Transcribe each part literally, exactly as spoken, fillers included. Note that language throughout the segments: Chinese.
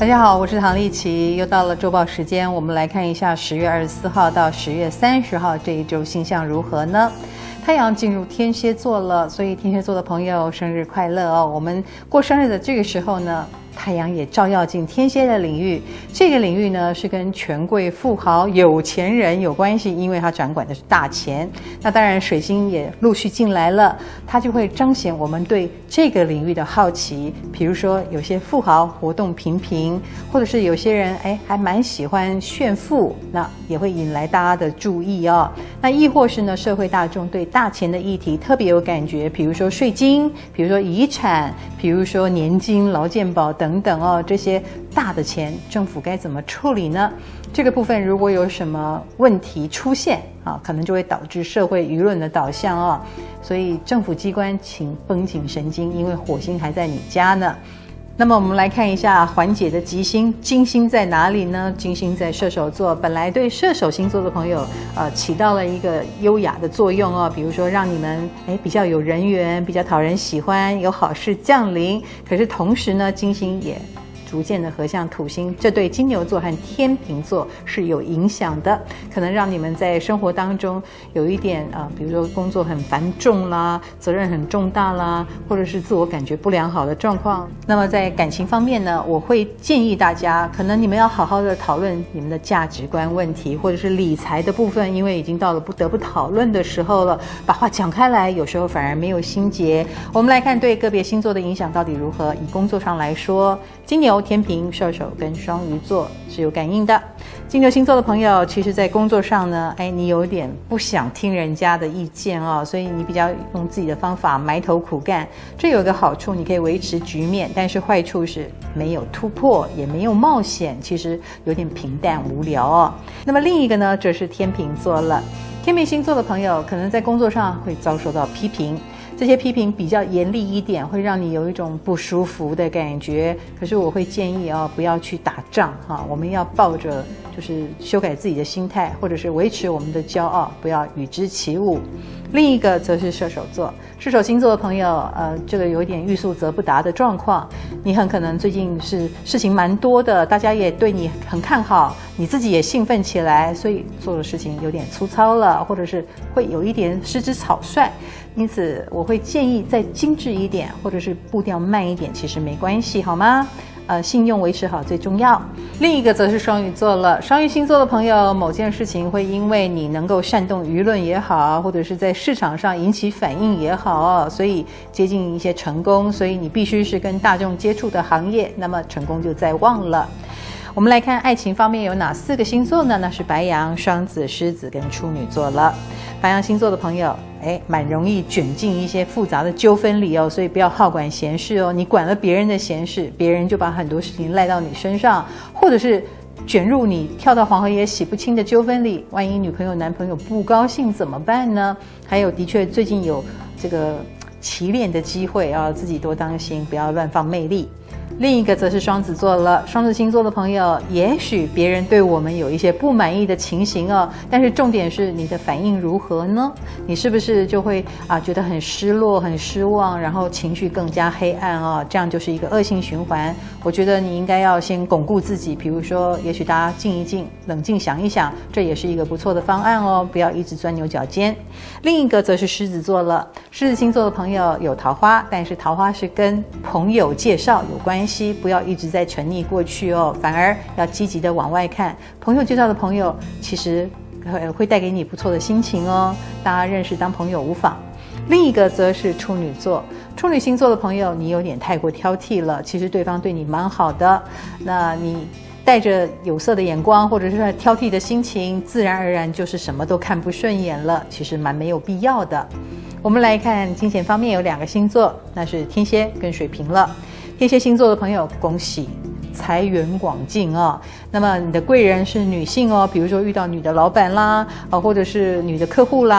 大家好，我是唐丽琪，又到了周报时间，我们来看一下十月二十四号到十月三十号这一周星象如何呢？太阳进入天蝎座了，所以天蝎座的朋友生日快乐哦！我们过生日的这个时候呢，太阳也照耀进天蝎的领域，这个领域呢是跟权贵、富豪、有钱人有关系，因为它掌管的是大钱。那当然水星也陆续进来了，它就会彰显我们对这个领域的好奇。比如说有些富豪活动频频，或者是有些人哎还蛮喜欢炫富，那也会引来大家的注意哦。那亦或是呢社会大众对大钱的议题特别有感觉，比如说税金，比如说遗产，比如说年金、劳健保等等哦，这些大的钱政府该怎么处理呢？这个部分如果有什么问题出现啊，可能就会导致社会舆论的导向哦。所以政府机关请绷紧神经，因为火星还在你家呢。那么我们来看一下缓解的吉星，金星在哪里呢？金星在射手座，本来对射手星座的朋友呃起到了一个优雅的作用哦，比如说让你们哎比较有人缘，比较讨人喜欢，有好事降临。可是同时呢，金星也逐渐的合向土星，这对金牛座和天秤座是有影响的，可能让你们在生活当中有一点啊、呃，比如说工作很繁重啦，责任很重大啦，或者是自我感觉不良好的状况。那么在感情方面呢，我会建议大家，可能你们要好好的讨论你们的价值观问题，或者是理财的部分，因为已经到了不得不讨论的时候了，把话讲开来，有时候反而没有心结。我们来看对个别星座的影响到底如何。以工作上来说，金牛、天秤、射手跟双鱼座是有感应的。金牛星座的朋友，其实在工作上呢，哎，你有点不想听人家的意见哦，所以你比较用自己的方法埋头苦干。这有一个好处，你可以维持局面，但是坏处是没有突破，也没有冒险，其实有点平淡无聊哦。那么另一个呢，则是天秤座了。天秤星座的朋友，可能在工作上会遭受到批评。这些批评比较严厉一点，会让你有一种不舒服的感觉。可是我会建议哦，不要去打仗哈，我们要抱着就是修改自己的心态，或者是维持我们的骄傲，不要与之起舞。另一个则是射手座，射手星座的朋友，呃，这个有一点欲速则不达的状况。你很可能最近是事情蛮多的，大家也对你很看好，你自己也兴奋起来，所以做的事情有点粗糙了，或者是会有一点失之草率。因此我会建议再精致一点，或者是步调慢一点，其实没关系，好吗？呃，信用维持好最重要。另一个则是双鱼座了。双鱼星座的朋友，某件事情会因为你能够煽动舆论也好，或者是在市场上引起反应也好，所以接近一些成功，所以你必须是跟大众接触的行业，那么成功就在望了。我们来看爱情方面有哪四个星座呢？那是白羊、双子、狮子跟处女座了。白羊星座的朋友，哎，蛮容易卷进一些复杂的纠纷里哦，所以不要好管闲事哦。你管了别人的闲事，别人就把很多事情赖到你身上，或者是卷入你跳到黄河也洗不清的纠纷里。万一女朋友、男朋友不高兴怎么办呢？还有，的确最近有这个提炼的机会啊，自己多当心，不要乱放魅力。另一个则是双子座了。双子星座的朋友，也许别人对我们有一些不满意的情形哦，但是重点是你的反应如何呢？你是不是就会啊觉得很失落、很失望，然后情绪更加黑暗哦？这样就是一个恶性循环。我觉得你应该要先巩固自己，比如说，也许大家静一静，冷静想一想，这也是一个不错的方案哦，不要一直钻牛角尖。另一个则是狮子座了。狮子星座的朋友有桃花，但是桃花是跟朋友介绍有关系，不要一直在沉溺过去哦，反而要积极的往外看。朋友介绍的朋友其实会带给你不错的心情哦，大家认识当朋友无妨。另一个则是处女座。处女星座的朋友，你有点太过挑剔了，其实对方对你蛮好的，那你带着有色的眼光或者是挑剔的心情，自然而然就是什么都看不顺眼了，其实蛮没有必要的。我们来看金钱方面有两个星座，那是天蝎跟水瓶了。天蝎星座的朋友，恭喜财源广进哦。那么你的贵人是女性哦，比如说遇到女的老板啦，啊，或者是女的客户啦，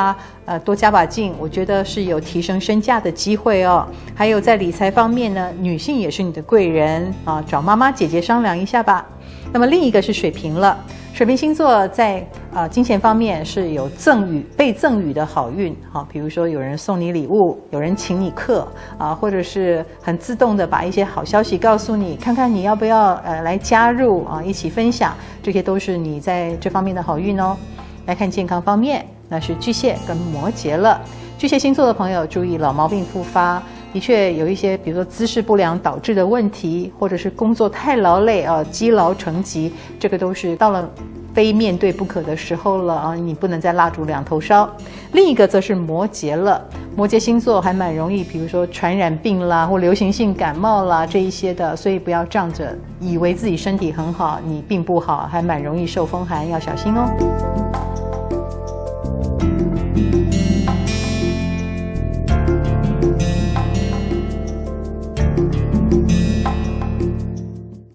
呃，多加把劲，我觉得是有提升身价的机会哦。还有在理财方面呢，女性也是你的贵人啊，找妈妈姐姐商量一下吧。那么另一个是水瓶了，水瓶星座在呃金钱方面是有赠与、被赠与的好运啊，比如说有人送你礼物，有人请你客啊，或者是很自动的把一些好消息告诉你，看看你要不要呃来加入啊，一起分享，这些都是你在这方面的好运哦。来看健康方面，那是巨蟹跟摩羯了。巨蟹星座的朋友注意老毛病复发，的确有一些比如说姿势不良导致的问题，或者是工作太劳累啊，积劳成疾，这个都是到了非面对不可的时候了啊，你不能再蜡烛两头烧。另一个则是摩羯了，摩羯星座还蛮容易比如说传染病啦或流行性感冒啦这一些的，所以不要仗着以为自己身体很好，你并不好，还蛮容易受风寒，要小心哦。